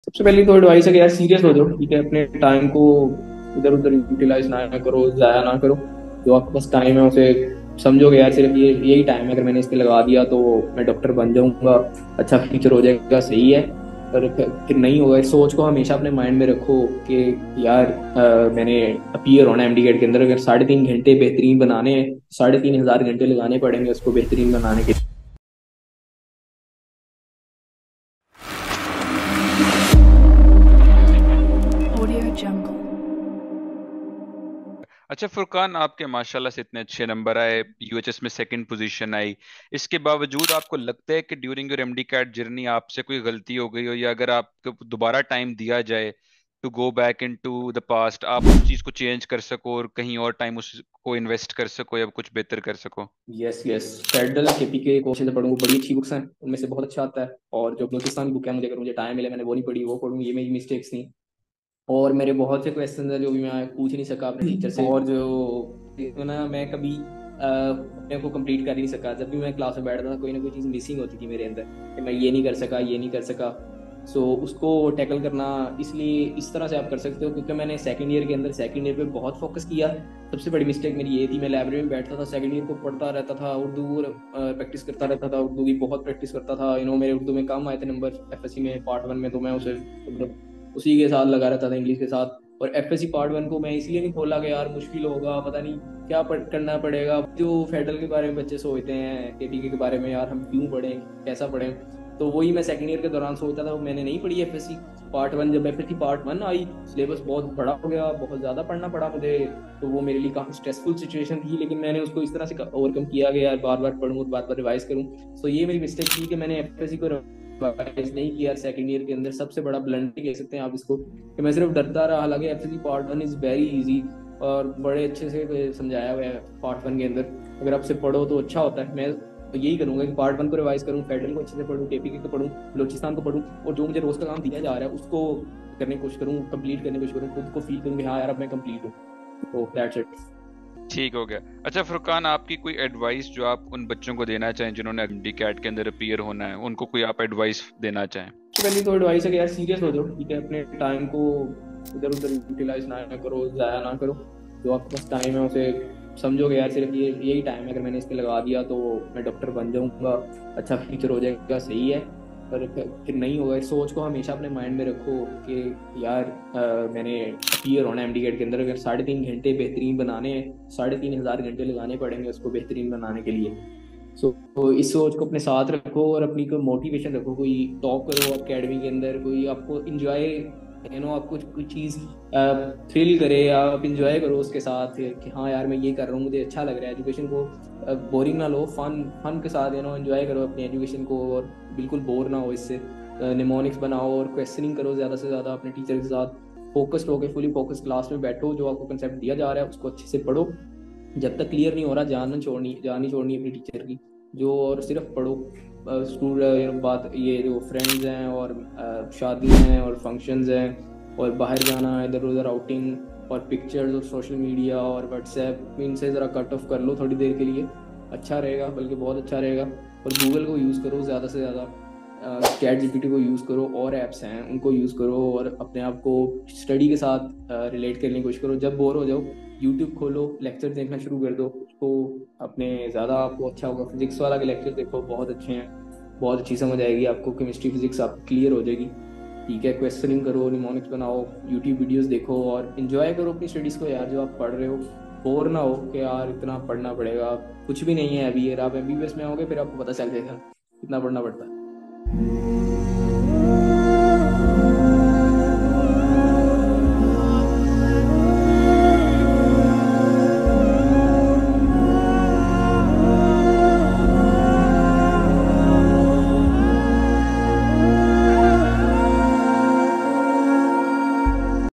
सबसे पहली तो एडवाइस है कि यार सीरियस हो जाओ। ठीक है, अपने टाइम को इधर उधर यूटिलाइज ना करो, जाया ना करो। जो आपके पास टाइम है उसे समझोगे यार, सिर्फ ये यही टाइम है, अगर मैंने इस पे लगा दिया तो मैं डॉक्टर बन जाऊंगा, अच्छा फ्यूचर हो जाएगा, सही है। पर फिर नहीं होगा। इस सोच को हमेशा अपने माइंड में रखो कि यार मैंने अपीयर होना है एमडी गेट के अंदर। अगर 3.5 घंटे बेहतरीन बनाने हैं, 3,500 घंटे लगाने पड़ेंगे उसको बेहतरीन बनाने के Audio Jungle. अच्छा फुरकान, आपके माशाल्लाह से इतने अच्छे नंबर आए, यूएचएस में सेकंड पोजीशन आई। इसके बावजूद आपको लगता है कि during your MDCAT journey आपसे कोई गलती हो गई हो, या अगर आपको दोबारा टाइम दिया जाए to go back into the past, आप उस चीज को चेंज कर सको और कहीं और टाइम उसको इन्वेस्ट कर सको या कुछ बेहतर कर सको? Yes yes, federal KPK coaching से पढ़ूँ, बड़ी अच्छी बुक्स हैं, उनमें से बहुत अच्छा आता है। और जो बलूचिस्तान की बुक है, मुझे अगर मुझे टाइम मिले मैंने वो नहीं पढ़ी, वो पढ़ूँ, ये मेरी मिस्टेक्स नहीं। और मेरे बहुत से क्वेश्चन है जो भी मैं पूछ नहीं सका अपने टीचर से, और जो ना मैं कभी अपने को कंप्लीट कर ही नहीं सका। जब भी मैं क्लास में बैठता था कोई ना कोई चीज़ मिसिंग होती थी मेरे अंदर, कि मैं ये नहीं कर सका, ये नहीं कर सका। सो उसको टैकल करना इसलिए इस तरह से आप कर सकते हो, क्योंकि मैंने सेकंड ईयर पे बहुत फोकस किया। सबसे बड़ी मिस्टेक मेरी ये थी, मैं लाइब्रेरी में बैठता था, सेकंड ईयर को पढ़ता रहता था उर्दू, और प्रैक्टिस करता रहता था, उर्दू की बहुत प्रैक्टिस करता था। मेरे उर्दू में कम आए थे नंबर एफएससी में पार्ट वन में, तो मैं उसे मतलब उसी के साथ लगा रहता था, इंग्लिश के साथ। और एफएससी पार्ट वन को मैं इसलिए नहीं खोला कि यार मुश्किल होगा, पता नहीं क्या करना पड़ेगा। जो फेडरल के बारे में बच्चे सोचते हैं, केटीके के बारे में, यार हम क्यों पढ़ें, कैसा पढ़ें। तो वही मैं सेकंड ईयर के दौरान सोचता था। वो मैंने नहीं पढ़ी एफएससी पार्ट वन। जब एफएससी पार्ट वन आई, सिलेबस बहुत बड़ा हो गया, बहुत ज़्यादा पढ़ना पड़ा मुझे। तो वो मेरे लिए काफ़ी स्ट्रेसफुल सिचुएशन थी, लेकिन मैंने उसको इस तरह से ओवरकम किया कि यार बार बार पढ़ूँ, बार बार रिवाइज करूँ। तो ये मेरी मिस्टेक थी कि मैंने एफएससी को रिवाइज नहीं किया। सेकंड ईयर के अंदर सबसे बड़ा ब्लंडर कह सकते हैं आप इसको, कि मैं सिर्फ डरता रहा। हालांकि FSc part one is very easy, और बड़े अच्छे से समझाया हुआ है पार्ट वन के अंदर। अगर आपसे पढ़ो तो अच्छा होता है। मैं तो यही करूंगा कि पार्ट वन को रिवाइज करूँ, फेडरल को अच्छे से पढूं, केपीके को पढूं, बलोचिस्तान को पढूं, और जो मुझे रोज का काम दिया जा रहा है उसको करने की कोशिश करूँ, कंप्लीट करने की कोशिश करूँ, खुद को फील करूँ कि हाँ यार अब मैं कंप्लीट हूँ। तो दैट्स इट। ठीक हो गया। अच्छा फुरकान, आपकी कोई एडवाइस जो आप उन बच्चों को देना चाहें जिन्होंने एमडी कैट के अंदर अपीयर होना है, उनको कोई आप एडवाइस देना चाहें? तो पहली तो एडवाइस है कि यार सीरियस हो जाओ। ठीक है, अपने टाइम को इधर उधर यूटिलाइज ना करो, जाया ना करो। जो आपके पास टाइम है उसे समझोगे यार, सिर्फ ये यही टाइम है, अगर मैंने इस पे लगा दिया तो मैं डॉक्टर बन जाऊंगा, अच्छा फ्यूचर हो जाएगा, सही है। पर फिर नहीं होगा। इस सोच को हमेशा अपने माइंड में रखो कि यार मैंने अपीयर होना है एमडी गेट के अंदर। अगर 3.5 घंटे बेहतरीन बनाने हैं, 3,500 घंटे लगाने पड़ेंगे उसको बेहतरीन बनाने के लिए। तो इस सोच को अपने साथ रखो, और अपनी कोई मोटिवेशन रखो, कोई टॉप करो अकेडमी के अंदर, कोई आपको इंजॉय आपको कोई चीज़ थ्रिल करे, या आप इंजॉय करो उसके साथ कि हाँ यार मैं ये कर रहा हूँ, मुझे अच्छा लग रहा है। एजुकेशन को बोरिंग ना लो, फन फन के साथ एंजॉय करो अपनी एजुकेशन को, और बिल्कुल बोर ना हो इससे। निमोनिक्स बनाओ और क्वेश्चनिंग करो ज़्यादा से ज़्यादा अपने टीचर के साथ। फोकस्ड होकर फुली फोकस क्लास में बैठो, जो आपको कंसेप्ट दिया जा रहा है उसको अच्छे से पढ़ो। जब तक क्लियर नहीं हो रहा, जान नहीं छोड़नी अपनी टीचर की। जो और सिर्फ पढ़ो। स्कूल बात ये जो फ्रेंड्स हैं, और शादियाँ हैं, और फंक्शंस हैं, और बाहर जाना, इधर उधर आउटिंग, और पिक्चर्स, और सोशल मीडिया, और व्हाट्सएप, इनसे ज़रा कट ऑफ कर लो थोड़ी देर के लिए। अच्छा रहेगा, बल्कि बहुत अच्छा रहेगा। और गूगल को यूज़ करो ज़्यादा से ज़्यादा, चैट जीपीटी को यूज़ करो, और ऐप्स हैं उनको यूज़ करो, और अपने आप को स्टडी के साथ रिलेट करने की कोशिश करो। जब बोर हो जाओ, यूट्यूब खोलो, लेक्चर देखना शुरू कर दो उसको। अपने ज़्यादा आपको अच्छा होगा, फिजिक्स वाला के लेक्चर देखो, बहुत अच्छे हैं, बहुत अच्छी समझ आएगी आपको, केमिस्ट्री फिजिक्स आपकी क्लियर हो जाएगी। ठीक है, क्वेश्चनिंग करो, निमोनिक्स बनाओ, यूट्यूब वीडियोस देखो, और इन्जॉय करो अपनी स्टडीज़ को यार, जो आप पढ़ रहे हो। बोर ना हो कि यार इतना पढ़ना पड़ेगा, कुछ भी नहीं है अभी। यार आप एमबीबीएस में आओगे फिर आपको पता चल जाएगा कितना पढ़ना पड़ता है।